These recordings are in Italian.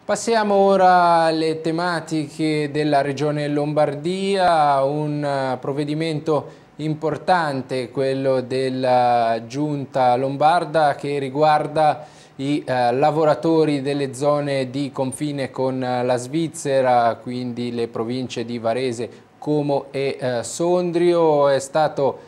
Passiamo ora alle tematiche della Regione Lombardia, un provvedimento importante, quello della Giunta Lombarda, che riguarda i lavoratori delle zone di confine con la Svizzera, quindi le province di Varese, Como e Sondrio. È stato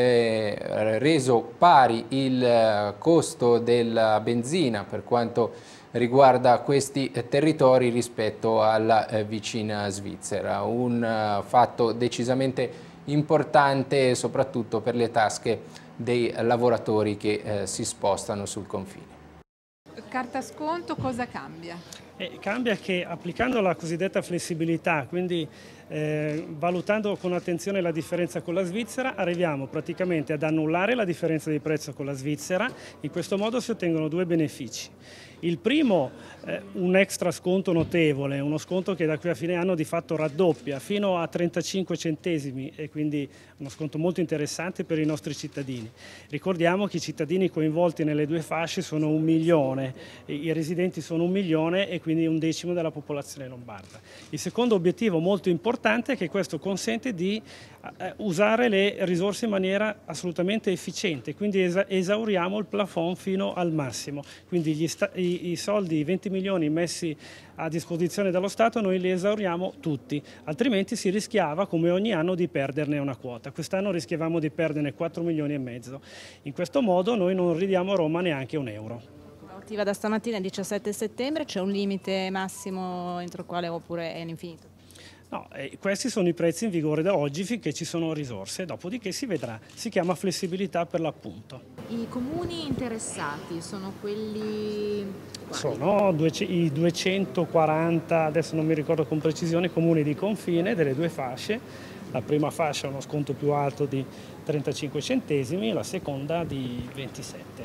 reso pari il costo della benzina per quanto riguarda questi territori rispetto alla vicina Svizzera. Un fatto decisamente importante soprattutto per le tasche dei lavoratori che si spostano sul confine. Carta sconto cosa cambia? Cambia che applicando la cosiddetta flessibilità, quindi valutando con attenzione la differenza con la Svizzera, arriviamo praticamente ad annullare la differenza di prezzo con la Svizzera. In questo modo si ottengono due benefici. Il primo, un extra sconto notevole, uno sconto che da qui a fine anno di fatto raddoppia fino a 35 centesimi e quindi uno sconto molto interessante per i nostri cittadini. Ricordiamo che i cittadini coinvolti nelle due fasce sono 1 milione, i residenti sono 1 milione e quindi 1/10 della popolazione lombarda. Il secondo obiettivo molto importante è che questo consente di usare le risorse in maniera assolutamente efficiente, quindi esauriamo il plafond fino al massimo, quindi i soldi, i 20 milioni messi a disposizione dallo Stato noi li esauriamo tutti, altrimenti si rischiava come ogni anno di perderne una quota. Quest'anno rischiavamo di perderne 4 milioni e mezzo. In questo modo noi non ridiamo a Roma neanche un euro. Attiva da stamattina il 17 settembre, c'è un limite massimo entro il quale oppure è infinito? No, questi sono i prezzi in vigore da oggi finché ci sono risorse, dopodiché si vedrà, si chiama flessibilità per l'appunto. I comuni interessati sono quelli quali? Sono i 240, adesso non mi ricordo con precisione, comuni di confine delle due fasce. La prima fascia ha uno sconto più alto di 35 centesimi, la seconda di 27.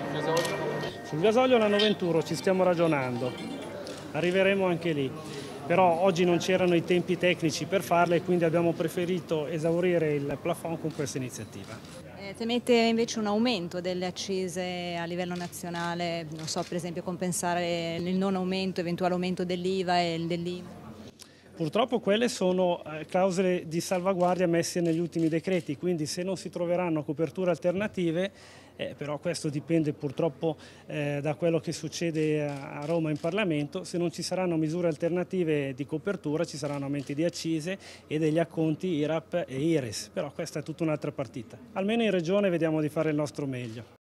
Sul gasolio l'anno 21 ci stiamo ragionando, arriveremo anche lì. Però oggi non c'erano i tempi tecnici per farle e quindi abbiamo preferito esaurire il plafond con questa iniziativa. Temete invece un aumento delle accise a livello nazionale, non so, per esempio compensare il non aumento, eventuale aumento dell'IVA e dell'IMU? Purtroppo quelle sono clausole di salvaguardia messe negli ultimi decreti, quindi se non si troveranno coperture alternative, però questo dipende purtroppo da quello che succede a Roma in Parlamento, se non ci saranno misure alternative di copertura ci saranno aumenti di accise e degli acconti IRAP e IRES, però questa è tutta un'altra partita. Almeno in Regione vediamo di fare il nostro meglio.